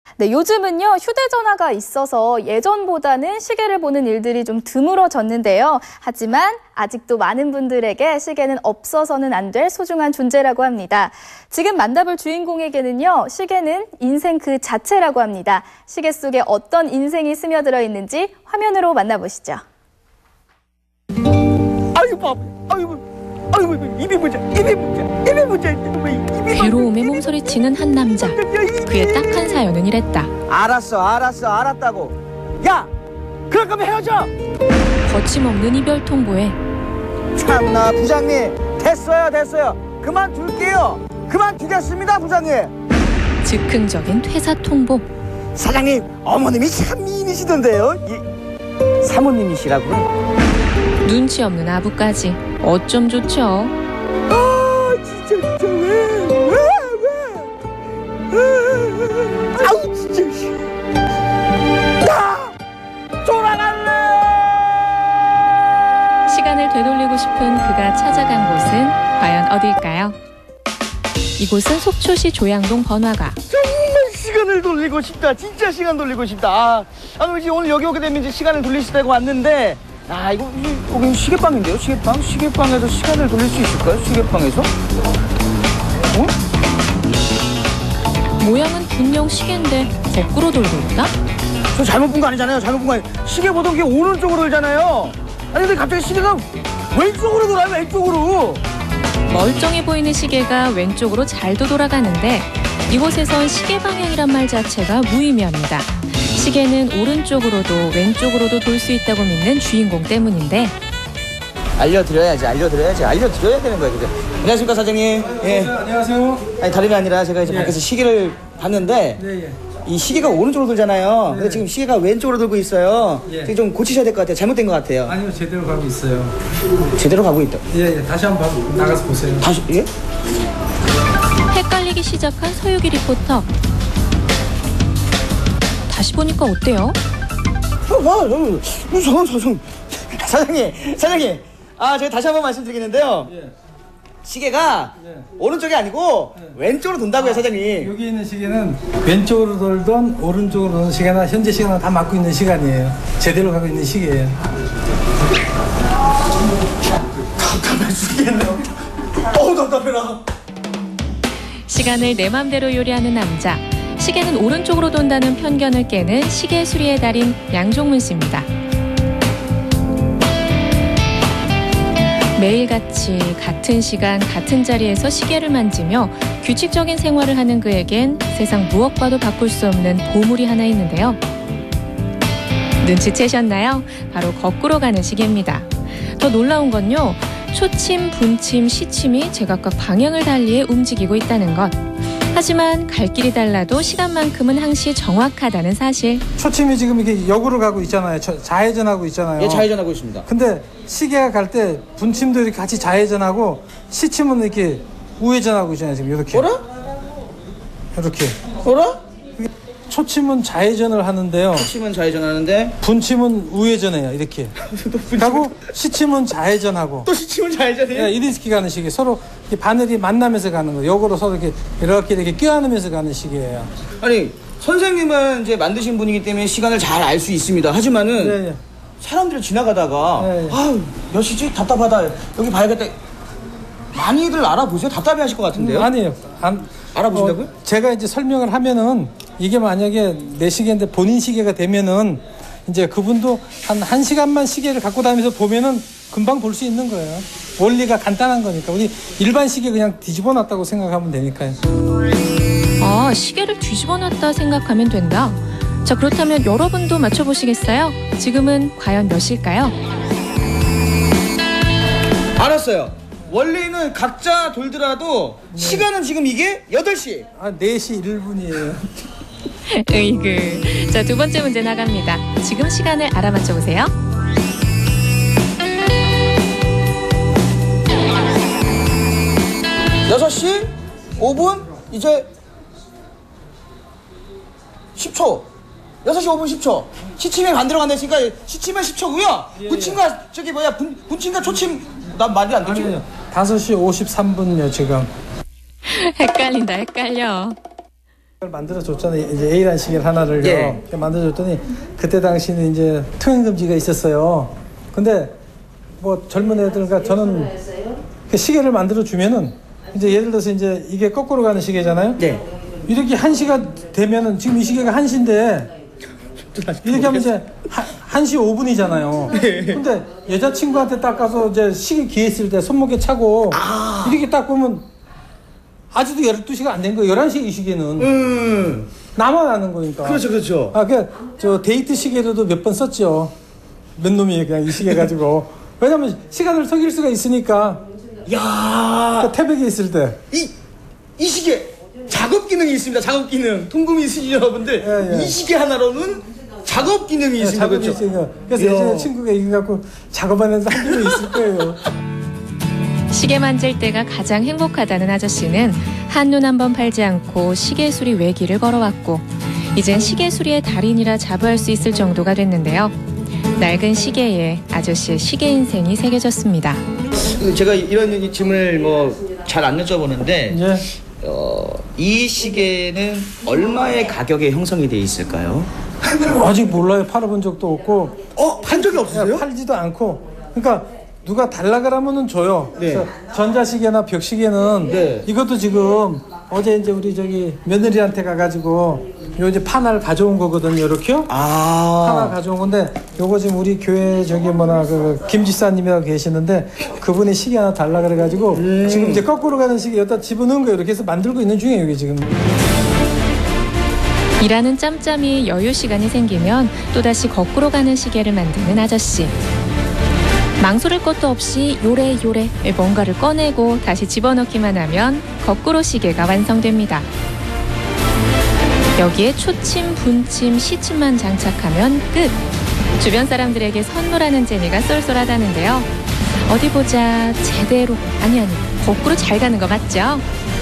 네, 요즘은요, 휴대전화가 있어서 예전보다는 시계를 보는 일들이 좀 드물어졌는데요. 하지만 아직도 많은 분들에게 시계는 없어서는 안 될 소중한 존재라고 합니다. 지금 만나볼 주인공에게는요, 시계는 인생 그 자체라고 합니다. 시계 속에 어떤 인생이 스며들어 있는지 화면으로 만나보시죠. 아이고, 입이 문제. 괴로움에 몸소리치는 한 남자. 그의 딱한 사연은 이랬다. 알았다고. 야, 그럴 거면 헤어져. 거침없는 이별 통보에 참나, 부장님, 됐어요. 그만두겠습니다, 부장님. 즉흥적인 퇴사 통보. 사장님, 어머님이 참 미인이시던데요. 사모님이시라고요? 눈치 없는 아부까지 어쩜 좋죠. 진짜 왜? 아우, 진짜. 나 돌아갈래. 시간을 되돌리고 싶은 그가 찾아간 곳은 과연 어딜까요? 이곳은 속초시 조양동 번화가. 정말 시간을 돌리고 싶다. 진짜 시간 돌리고 싶다. 그렇지, 오늘 여기 오게 되면 이제 시간을 돌릴 수 있다고 왔는데, 이거 거기 시계방인데요? 시계방에서 시간을 돌릴 수 있을까요? 시계방에서? 모양은 분명 시계인데 거꾸로 돌고 있다? 저 잘못 본 거 아니잖아요. 시계 보던 게 오른쪽으로 돌잖아요. 근데 갑자기 시계가 왼쪽으로 돌아요. 왼쪽으로. 멀쩡해 보이는 시계가 왼쪽으로 잘도 돌아가는데 이곳에선 시계 방향이란 말 자체가 무의미합니다. 시계는 오른쪽으로도 왼쪽으로도 돌 수 있다고 믿는 주인공 때문인데. 알려드려야 되는 거예요. 그죠? 안녕하십니까, 사장님. 예. 안녕하세요. 아니, 다름이 아니라 제가 이제 밖에서 시계를 봤는데, 이 시계가 오른쪽으로 돌잖아요. 근데 지금 시계가 왼쪽으로 돌고 있어요. 지금 좀 고치셔야 될 것 같아요. 잘못된 것 같아요. 아니요, 제대로 가고 있어요. 제대로 가고 있다. 예. 다시 한번 나가서 보세요. 다시, 예? 헷갈리기 시작한 서유기 리포터. 다시 보니까 어때요? 사장님. 제가 다시 한번 말씀드리겠는데요. 시계가 오른쪽이 아니고 왼쪽으로 돈다고요, 사장님. 여기 있는 시계는 왼쪽으로 돌던 오른쪽으로 도는 시계나 현재 시간을 다 맞고 있는 시간이에요. 제대로 가고 있는 시계예요. 가만히 죽겠네. 답답해라. 시간을 내 맘대로 요리하는 남자. 시계는 오른쪽으로 돈다는 편견을 깨는 시계 수리의 달인 양종문 씨입니다. 매일같이 같은 시간 같은 자리에서 시계를 만지며 규칙적인 생활을 하는 그에겐 세상 무엇과도 바꿀 수 없는 보물이 하나 있는데요. 눈치채셨나요? 바로 거꾸로 가는 시계입니다. 더 놀라운 건요, 초침, 분침, 시침이 제각각 방향을 달리해 움직이고 있다는 것. 하지만 갈 길이 달라도 시간만큼은 항시 정확하다는 사실. 초침이 지금 이렇게 역으로 가고 있잖아요. 좌회전하고 있잖아요. 예, 좌회전하고 있습니다. 근데 시계가 갈 때 분침도 이렇게 같이 좌회전하고 시침은 이렇게 우회전하고 있잖아요. 지금 이렇게. 이렇게. 초침은 좌회전을 하는데요. 초침은 좌회전하는데 분침은 우회전해요. 이렇게. 하고 시침은 좌회전하고. 또 시침은 좌회전해요? 네, 이리스키 가는 시계. 서로 이렇게 바늘이 만나면서 가는 거예요. 역으로 서로 이렇게 껴안으면서 가는 시계예요. 아니, 선생님은 이제 만드신 분이기 때문에 시간을 잘 알 수 있습니다. 하지만은 사람들이 지나가다가 몇 시지? 답답하다. 여기 봐야겠다. 많이들 알아보세요. 답답해하실 것 같은데요? 아니에요. 알아보신다고요? 제가 이제 설명을 하면은 이게 만약에 내 시계인데 본인 시계가 되면은 이제 그분도 한 1시간만 시계를 갖고 다니면서 보면은 금방 볼 수 있는 거예요. 원리가 간단한 거니까. 우리 일반 시계 그냥 뒤집어 놨다고 생각하면 되니까요. 시계를 뒤집어 놨다 생각하면 된다. 자, 그렇다면 여러분도 맞춰보시겠어요? 지금은 과연 몇 시일까요? 알았어요. 원래는 각자 돌더라도 시간은 지금 이게 8시. 4시 1분이에요. 으이그. 자, 두 번째 문제 나갑니다. 지금 시간을 알아맞혀 보세요. 6시 5분 이제 10초. 6시 5분 10초. 시침이 반대로 간다 했으니까 시침은 10초고요. 분침과 분침과 초침 난 말이 안 되죠. 아니요. 5시 53분이요 지금. 헷갈린다, 헷갈려. 만들어줬잖아요. 이제 A라는 시계를 하나를요. 예. 만들어줬더니 그때 당시는 이제 통행 금지가 있었어요. 근데 뭐 젊은 애들과 저는 그 시계를 만들어 주면은 이제 예를 들어서 이제 이게 거꾸로 가는 시계잖아요. 네. 이렇게 1시가 되면은 지금 이 시계가 1시인데 이렇게 하면 이제 1시 5분이잖아요. 근데 여자친구한테 딱 가서 이제 시계 기회 있을 때 손목에 차고 이렇게 딱 보면 아직도 12시가 안 된 거예요. 11시 이 시계는. 나만 아는 거니까. 그렇죠, 그렇죠. 저 데이트 시계로도 몇 번 썼죠. 몇 놈이 그냥 이 시계 가지고. 왜냐면 시간을 속일 수가 있으니까. 야, 태백에 있을 때. 이 시계 작업 기능이 있습니다. 작업 기능. 통금이 있으신 여러분들, 예. 이 시계 하나로는 작업 기능이 있습니다. 작업이 그렇죠? 있으니까. 그래서 예전에 친구가 이거 갖고 작업하면서 한 개도 있을 거예요. 시계 만질 때가 가장 행복하다는 아저씨는 한눈 한번 팔지 않고 시계 수리 외길을 걸어왔고 이젠 시계 수리의 달인이라 자부할 수 있을 정도가 됐는데요. 낡은 시계에 아저씨의 시계 인생이 새겨졌습니다. 제가 이런 질문을 뭐 잘 안 여쭤보는데 예. 이 시계는 얼마의 가격에 형성이 돼 있을까요? 아직 몰라요. 팔아본 적도 없고. 판 적이 없으세요? 팔지도 않고. 그러니까 누가 달라 그러면은 줘요. 네. 그래서 전자시계나 벽시계는 네. 이것도 지금 어제 이제 우리 저기 며느리한테 가가지고 요 이제 판을 가져온 거거든요. 이렇게요. 판을 가져온 건데 요거 지금 우리 교회 저기 그 김지사님이라고 계시는데 그분이 시계 하나 달라 그래가지고 지금 이제 거꾸로 가는 시계 여기다 집어넣은 거예요. 이렇게 해서 만들고 있는 중이에요. 이게 지금. 일하는 짬짬이 여유 시간이 생기면 또다시 거꾸로 가는 시계를 만드는 아저씨. 망설일 것도 없이 요래요래 뭔가를 꺼내고 다시 집어넣기만 하면 거꾸로 시계가 완성됩니다. 여기에 초침, 분침, 시침만 장착하면 끝! 주변 사람들에게 선물하는 재미가 쏠쏠하다는데요. 어디 보자, 제대로, 아니 거꾸로 잘 가는 거 맞죠?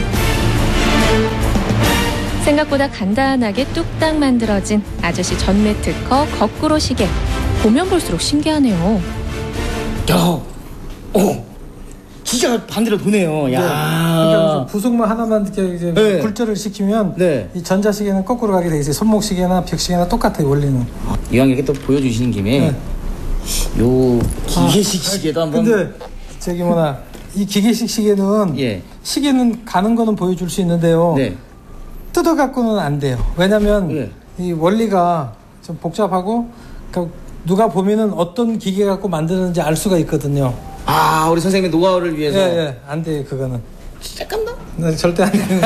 생각보다 간단하게 뚝딱 만들어진 아저씨 전매 특허 거꾸로 시계. 보면 볼수록 신기하네요. 야, 진짜 반대로 도네요. 야, 그러니까 부속만 하나만 이렇게 이제 네. 굴절을 시키면 네. 이 전자시계는 거꾸로 가게 돼 있어요. 손목시계나 벽시계나 똑같아요. 원리는. 이왕 이렇게 또 보여주시는 김에 네. 요 기계식 시계도 한번. 근데 저기 이 기계식 시계는 예. 시계는 가는 거는 보여줄 수 있는데요. 네. 뜯어 갖고는 안 돼요. 왜냐면 예. 이 원리가 좀 복잡하고 그러니까 누가 보면은 어떤 기계 갖고 만드는지 알 수가 있거든요. 우리 선생님의 노하우를 위해서. 예, 안 돼요, 그거는. 잠깐만. 네, 절대 안 돼요.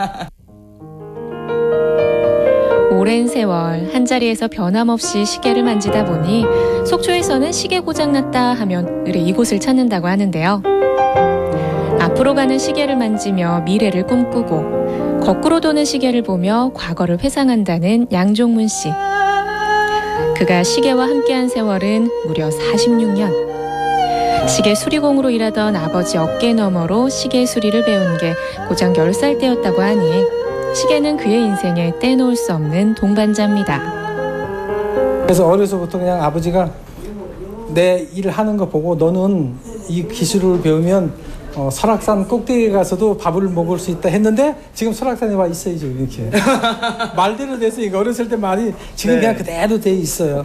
오랜 세월 한자리에서 변함없이 시계를 만지다 보니 속초에서는 시계 고장났다 하면 의뢰 이곳을 찾는다고 하는데요. 앞으로 가는 시계를 만지며 미래를 꿈꾸고 거꾸로 도는 시계를 보며 과거를 회상한다는 양종문 씨. 그가 시계와 함께한 세월은 무려 46년. 시계 수리공으로 일하던 아버지 어깨 너머로 시계 수리를 배운 게 고작 10살 때였다고 하니 시계는 그의 인생에 떼놓을 수 없는 동반자입니다. 그래서 어려서부터 그냥 아버지가 내 일을 하는 거 보고 너는 이 기술을 배우면 설악산 꼭대기에 가서도 밥을 먹을 수 있다 했는데 지금 설악산에 와 있어요. 지금 이렇게. 말대로 돼서 이거 어렸을 때 말이 지금 네. 그냥 그대로 돼 있어요.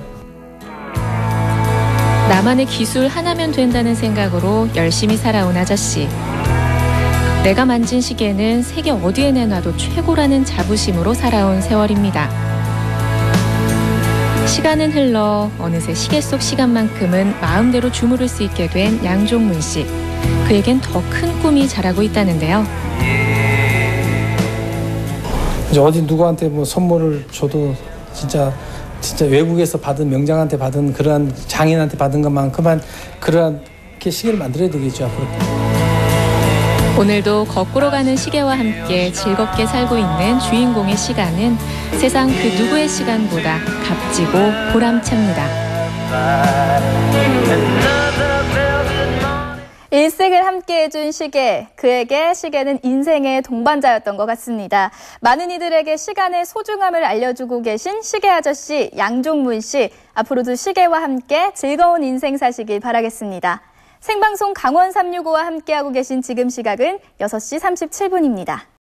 나만의 기술 하나면 된다는 생각으로 열심히 살아온 아저씨. 내가 만진 시계는 세계 어디에 내놔도 최고라는 자부심으로 살아온 세월입니다. 시간은 흘러 어느새 시계 속 시간만큼은 마음대로 주무를 수 있게 된 양종문 씨. 그에겐 더 큰 꿈이 자라고 있다는데요. 이제 어디 누구한테 뭐 선물을 줘도 진짜 외국에서 받은 명장한테 받은 그러한 장인한테 받은 것만큼만 그렇게 시계를 만들어야 되겠죠 앞으로. 오늘도 거꾸로 가는 시계와 함께 즐겁게 살고 있는 주인공의 시간은 세상 그 누구의 시간보다 값지고 보람찹니다. 일생을 함께해준 시계, 그에게 시계는 인생의 동반자였던 것 같습니다. 많은 이들에게 시간의 소중함을 알려주고 계신 시계 아저씨 양종문 씨, 앞으로도 시계와 함께 즐거운 인생 사시길 바라겠습니다. 생방송 강원 365와 함께하고 계신 지금 시각은 6시 37분입니다.